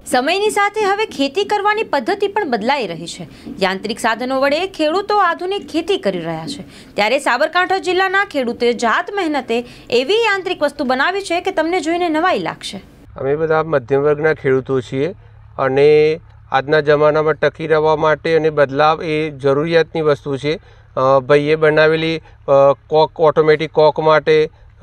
સમયની સાથે હવે ખેતી કરવાની પદ્ધતિ પણ બદલાઈ રહી છે। યાંત્રિક સાધનો વડે ખેડૂતો આધુનિક ખેતી કરી રહ્યા છે, ત્યારે સાબરકાંઠા જિલ્લાના ખેડૂતે જાત મહેનતે એવી યાંત્રિક વસ્તુ બનાવી છે કે તમને જોઈને નવાઈ લાગશે। અમે બધા મધ્યમ વર્ગના ખેડૂતો છીએ અને આજના જમાનામાં ટકી રહેવા માટે અને બદલાવ એ જરૂરિયાતની વસ્તુ છે। ભાઈએ બનાવેલી કોક ઓટોમેટિક કોક માટે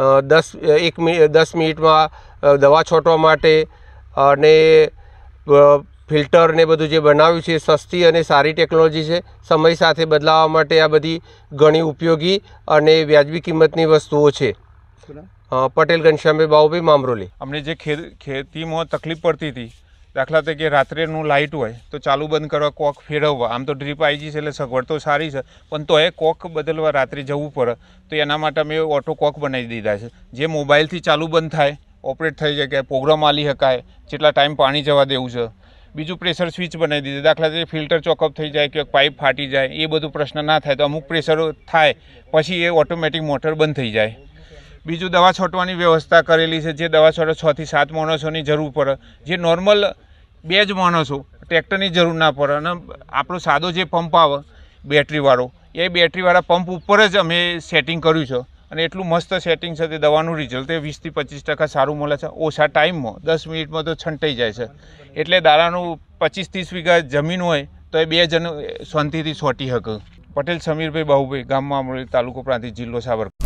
10 મિનિટમાં દવા છોટવા માટે અને ફિલ્ટર ને બધું જે બનાવ્યું છે સસ્તી અને સારી ટેકનોલોજી છે। સમય સાથે બદલાવા માટે આ બધી ઘણી ઉપયોગી અને વ્યાજબી કિંમતની વસ્તુઓ છે। પટેલ ઘનશ્યામભાઈ બાઉભાઈ મામરોલી। અમને જે ખેતીમાં તકલીફ પડતી હતી, દાખલા તરીકે રાત્રેનું લાઇટ હોય તો ચાલુ બંધ કરવા કોક ફેરવવા, આમ તો ડ્રીપ આવી છે એટલે સગવડ તો સારી છે, પણ તો એ કોક બદલવા રાત્રે જવું પડે તો એના માટે અમે ઓટો કોક બનાવી દીધા છે, જે મોબાઈલથી ચાલુ બંધ થાય, ઓપરેટ થઈ જાય, પ્રોગ્રામ આલી શકાય, જેટલા ટાઈમ પાણી જવા દેવું છે। બીજું પ્રેશર સ્વિચ બનાવી દીધું, દાખલા તરીકે ફિલ્ટર ચોકઅપ થઈ જાય કે પાઇપ ફાટી જાય એ બધું પ્રશ્ન ના થાય, તો અમુક પ્રેશર થાય પછી એ ઓટોમેટિક મોટર બંધ થઈ જાય। બીજું દવા છોટવાની વ્યવસ્થા કરેલી છે, જે દવા છોટો 6 થી 7 માણસોની જરૂર પડે, જે નોર્મલ 2 જ માણસો, ટ્રેક્ટરની જરૂર ના પડે। અને આપણો સાદો જે પંપ આવે બેટરીવાળો, એ બેટરીવાળા પંપ ઉપર જ અમે સેટિંગ કર્યું છે અને એટલું મસ્ત સેટિંગ છે તે દવાનું રિઝલ્ટ એ 20 થી 25% સારું મળે છે। ઓછા ટાઈમમાં 10 મિનિટમાં તો છંટાઈ જાય છે, એટલે દાડાનું 25-30 વીઘા જમીન હોય તો એ 2 જણ શાંતિથી છોટી શકે। પટેલ સમીરભાઈ બાહુભાઈ, ગામ મામરોલી, તાલુકો પ્રાંતિજ, જિલ્લો સાબરકાંઠા।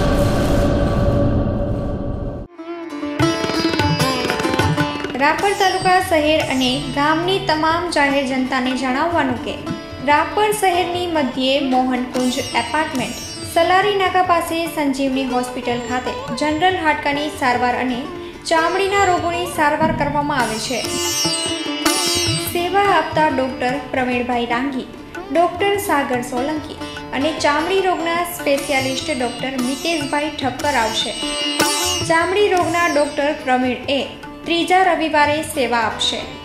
રાપર તાલુકા શહેર અને ગામની તમામ જાહેર જનતાને જણાવવાનું કે રાપર શહેરની મધ્યે મોહનકુંજ એપાર્ટમેન્ટ, સલારી નાકા પાસે સંજીવની હોસ્પિટલ ખાતે જનરલ હાડકાની સારવાર અને ચામડીના રોગોની સારવાર કરવામાં આવે છે। સેવા આપતા ડૉક્ટર પ્રવીણભાઈ રાંગી, ડૉક્ટર સાગર સોલંકી અને ચામડી રોગના સ્પેશિયાલિસ્ટ ડૉક્ટર મિતેશભાઈ ઠક્કર આવશે। ચામડી રોગના ડૉક્ટર પ્રવીણ ત્રીજા રવિવારે સેવા આપશે।